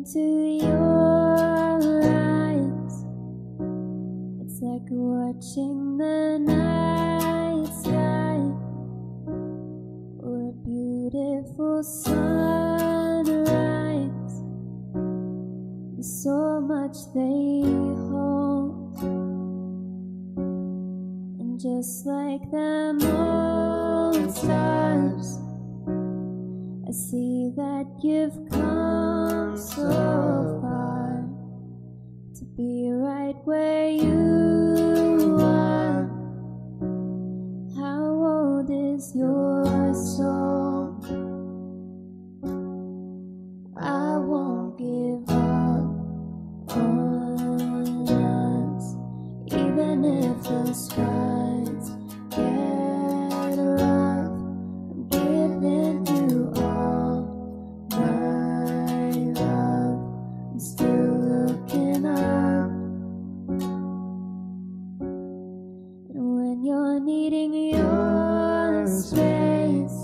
into your eyes. It's like watching the night sky, or a beautiful sunrise. There's so much they hold, and just like them old stars, I see that you've come so far to be right where you are. How old is your soul? I won't give up on us, even if the skies get rough. I'm giving you all my love. I'm still looking up, and when you're needing your space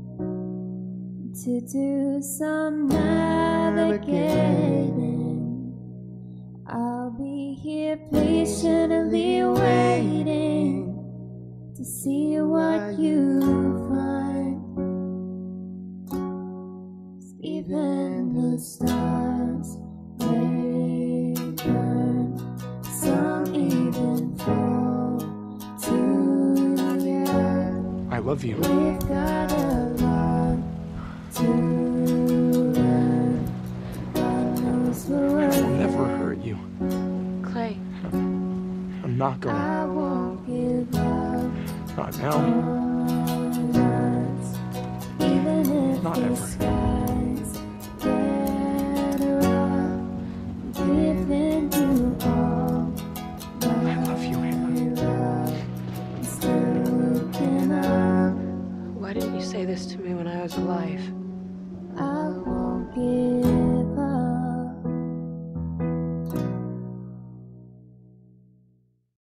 to do some navigating, I'll be here patiently waiting to see what you find. 'Cause even the stars, they burn, some even fall to the earth. I love you. We've got a lot to learn. God knows the I worth. will never hurt you. Clay, I'm not going. I won't give up Not now. on us, even if Not the ever. skies get rough. I'm giving you all I love you, Hannah. my love. I'm still looking up. why didn't you say this to me when I was alive?